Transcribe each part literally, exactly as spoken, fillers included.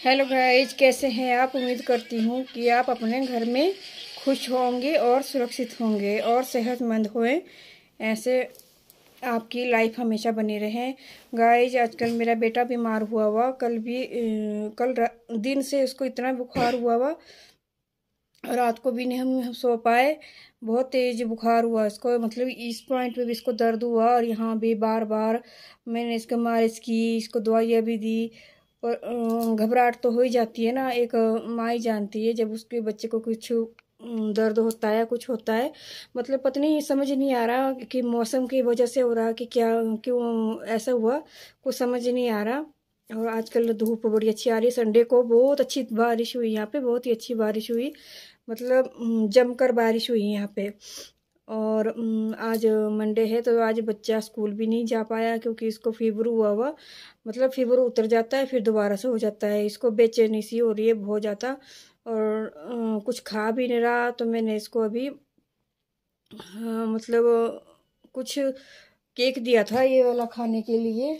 Hello guys, कैसे हैं आप। उम्मीद करती हूँ कि आप अपने घर में खुश होंगे और सुरक्षित होंगे और सेहतमंद होएं। ऐसे आपकी लाइफ हमेशा बनी रहे। गाइज, आजकल मेरा बेटा बीमार हुआ हुआ। कल भी अ, कल रा- दिन से उसको इतना बुखार हुआ हुआ, रात को भी नहीं हम सो पाए। बहुत तेज बुखार हुआ इसको, मतलब इस पॉइंट पे भी इसको दर्द हुआ और यहाँ भी बार बार मैंने इसको मालिश की, इसको दवाइयाँ भी दी। और अ, घबराहट तो हो ही जाती है ना। एक अ, माँ ही जानती है जब उसके बच्चे को कुछ अम, दर्द होता है, कुछ होता है। मतलब पता नहीं, समझ नहीं आ रहा कि मौसम की वजह से हो रहा कि क्या, क्यों ऐसा हुआ, कुछ समझ नहीं आ रहा। और आजकल धूप बड़ी अच्छी आ रही है। संडे को बहुत अच्छी बारिश हुई यहाँ पे, बहुत ही अच्छी बारिश हुई। मतलब अम, जमकर बारिश हुई यहाँ पे। और अम, आज मंडे है तो आज बच्चा स्कूल भी नहीं जा पाया क्योंकि इसको फीवर हुआ हुआ। मतलब फीवर उतर जाता है फिर दोबारा से हो जाता है। इसको बेचैनी सी हो रही है बहुत ज़्यादा। और अ, कुछ खा भी नहीं रहा तो मैंने इसको अभी हाँ, मतलब कुछ केक दिया था ये वाला खाने के लिए।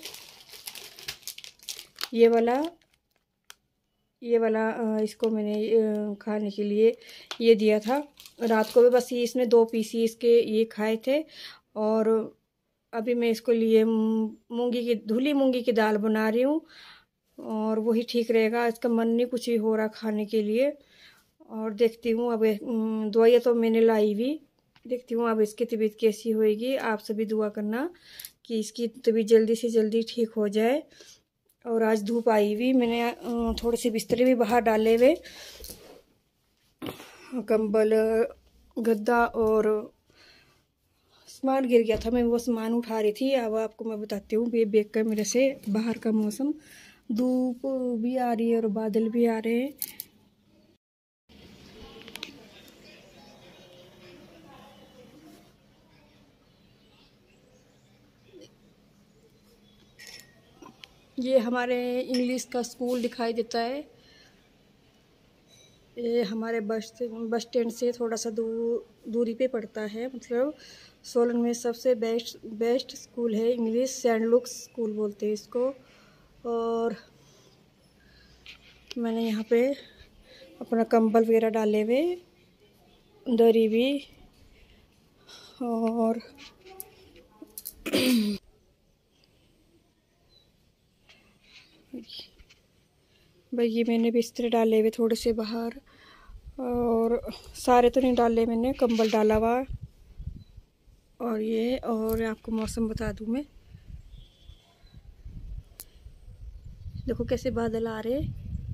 ये वाला ये वाला अ, इसको मैंने अ, खाने के लिए ये दिया था। रात को भी बस ये इसने दो पीस ही इसके ये खाए थे। और अभी मैं इसको लिए मूंगी की धुली मूंगी की दाल बना रही हूँ और वही ठीक रहेगा। इसका मन नहीं कुछ ही हो रहा खाने के लिए। और देखती हूँ अब अम, दवाइयाँ तो मैंने लाई भी। देखती हूँ अब इसकी तबीयत कैसी होएगी। आप सभी दुआ करना कि इसकी तबीयत जल्दी से जल्दी ठीक हो जाए। और आज धूप आई हुई, मैंने अ, थोड़े से बिस्तरे भी बाहर डाले हुए, कंबल, गद्दा और सामान गिर गया था। मैं वो सामान उठा रही थी। अब आपको मैं बताती हूँ ये देख कर मेरे से बाहर का मौसम। धूप भी आ रही है और बादल भी आ रहे हैं। ये हमारे इंग्लिश का स्कूल दिखाई देता है। ये हमारे बस बस स्टैंड से थोड़ा सा दूर दूरी पे पड़ता है। मतलब सोलन में सबसे बेस्ट बेस्ट स्कूल है इंग्लिश, सेंट लुक्स स्कूल बोलते हैं इसको। और मैंने यहाँ पे अपना कंबल वगैरह डाले हुए, दरी भी। और भाई ये मैंने बिस्तर डाले हुए थोड़े से बाहर, और सारे तो नहीं डाले, मैंने कंबल डाला हुआ। और ये और आपको मौसम बता दूं मैं, देखो कैसे बादल आ रहे।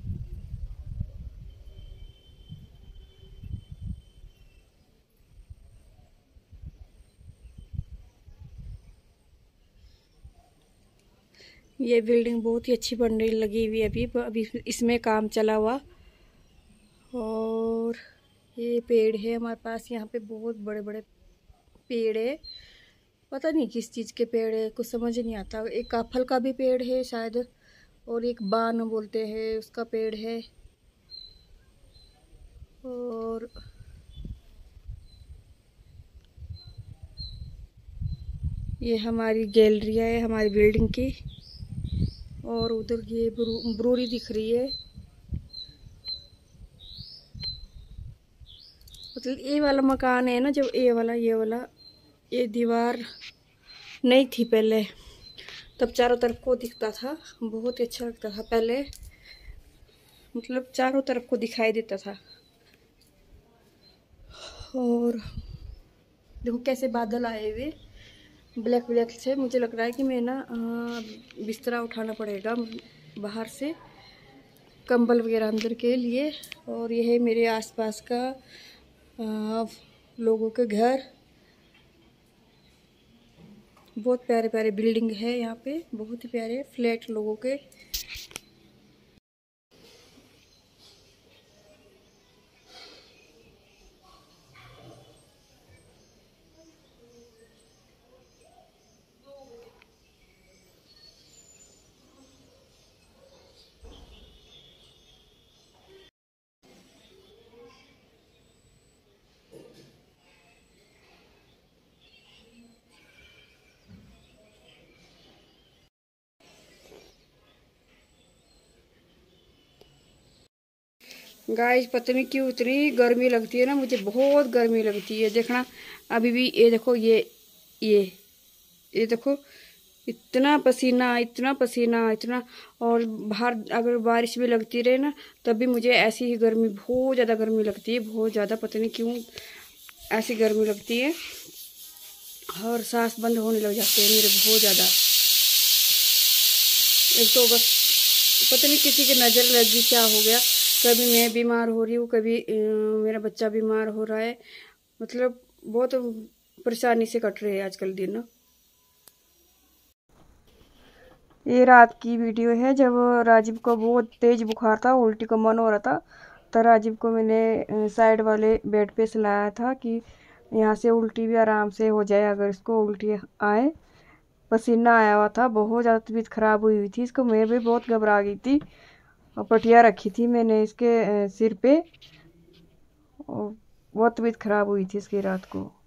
ये बिल्डिंग बहुत ही अच्छी बनने लगी हुई है अभी अभी इसमें काम चला हुआ। और ये पेड़ है हमारे पास यहाँ पे, बहुत बड़े बड़े पेड़ है। पता नहीं किस चीज़ के पेड़ है, कुछ समझ नहीं आता। एक काफल का भी पेड़ है शायद, और एक बान बोलते हैं उसका पेड़ है। और ये हमारी गैलरी है हमारी बिल्डिंग की। और उधर ये ब्रू, ब्रूरी दिख रही है। मतलब ये वाला मकान है ना, जब ये वाला ये वाला ये दीवार नहीं थी पहले, तब चारों तरफ को दिखता था, बहुत ही अच्छा लगता था पहले। मतलब चारों तरफ को दिखाई देता था। और देखो कैसे बादल आए हुए ब्लैक ब्लैक से। मुझे लग रहा है कि मैं ना अ, बिस्तरा उठाना पड़ेगा बाहर से, कंबल वगैरह अंदर के लिए। और यह है मेरे आसपास का आ, लोगों के घर। बहुत प्यारे प्यारे बिल्डिंग है यहाँ पे, बहुत ही प्यारे फ्लैट लोगों के। गाइस पता नहीं क्यों इतनी गर्मी लगती है ना, मुझे बहुत गर्मी लगती है। देखना अभी भी, ये देखो, ये ये ये देखो, इतना पसीना इतना पसीना इतना। और बाहर अगर बारिश भी लगती रहे ना, तब भी मुझे ऐसी ही गर्मी, बहुत ज़्यादा गर्मी लगती है, बहुत ज़्यादा। पता नहीं क्यों ऐसी गर्मी लगती है, और सांस बंद होने लग जाते हैं मेरे बहुत ज़्यादा। एक तो बस पता नहीं किसी की नज़र लगी क्या हो गया, कभी मैं बीमार हो रही हूँ, कभी मेरा बच्चा बीमार हो रहा है। मतलब बहुत परेशानी से कट रहे हैं आजकल दिन ना। ये रात की वीडियो है जब राजीव को बहुत तेज बुखार था, उल्टी का मन हो रहा था। तो राजीव को मैंने साइड वाले बेड पे सुलाया था कि यहाँ से उल्टी भी आराम से हो जाए अगर इसको उल्टी आए। पसीना आया हुआ था, बहुत ज़्यादा तबीयत ख़राब हुई हुई थी इसको, मैं भी बहुत घबरा गई थी। और पटिया रखी थी मैंने इसके सिर पे, और बहुत तबीयत ख़राब हुई थी इसकी रात को।